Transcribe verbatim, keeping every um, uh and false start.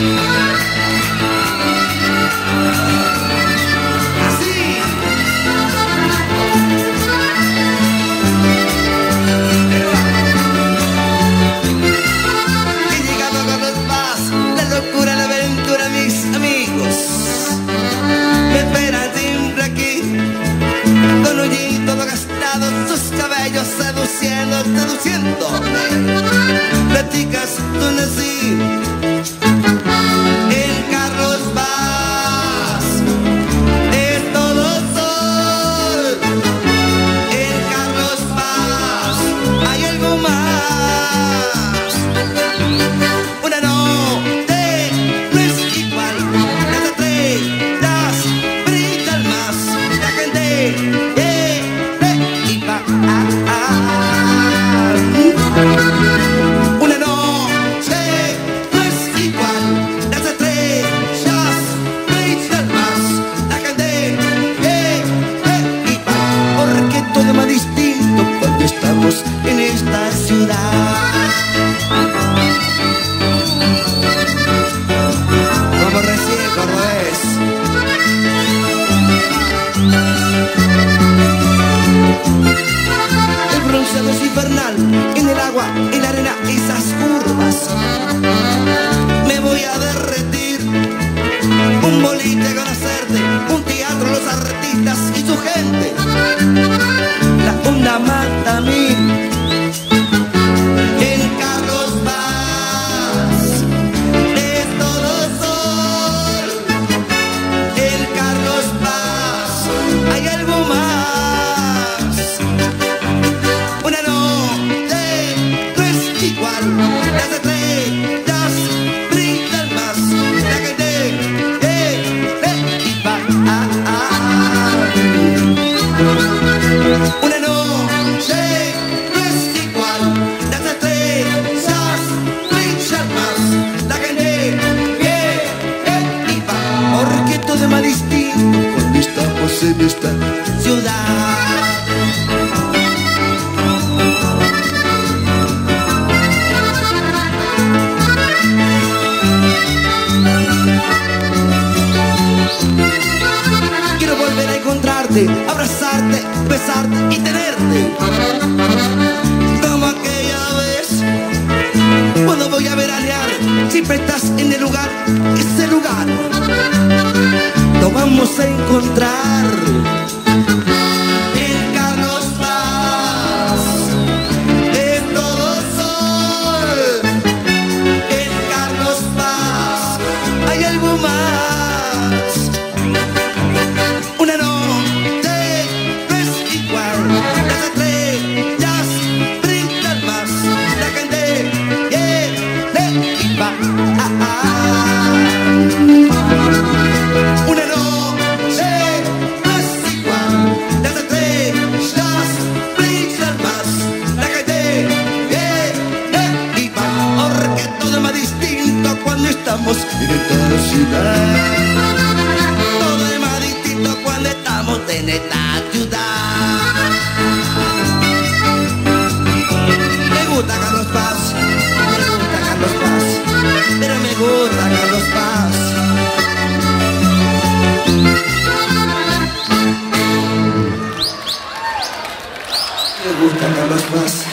Seduciendo, seduciéndome. Platicas tú nací, en carros vas, es todo sol. En carros vas, hay algo más. Una noche no es igual, las estrellas brillan más. La gente quiere y va a una noche no es igual, las estrellas brillan más. La gente quiere y va, porque todo es más distinto cuando estamos en esta ciudad. Como recién cordobés. El bronceado es infernal, en el agua, en la arena, esas curvas. Me voy a derretir. Un boliche con hacerte, un teatro, los artistas y su gente. La onda mata a mí. En carros vas, es todo sol. En carros vas, hay algo más. Una noche no es igual, las estrellas brillan más. La gente quiere y va a, a. Una noche no es igual, las estrellas brillan más. La gente quiere y va, porque todo es más distinto cuando estamos en esta ciudad. Quiero volver a encontrarte, abrazarte, besarte y tenerte como aquella vez. Cuando voy a veranear, siempre estás en el lugar, ese lugar lo vamos a encontrar. En carros vas, es todo sol. En carros vas, hay algo más. Una noche no es igual, las estrellas brillan más. La gente quiere y va a, a. Una noche no es igual, las estrellas brillan más. La gente quiere y va, porque todo es más distinto cuando estamos en esta ciudad. Todo es más distinto cuando estamos en esta ciudad. Me gusta Carlos Paz, me gusta Carlos Paz, pero me gusta Carlos Paz. Me gusta Carlos Paz.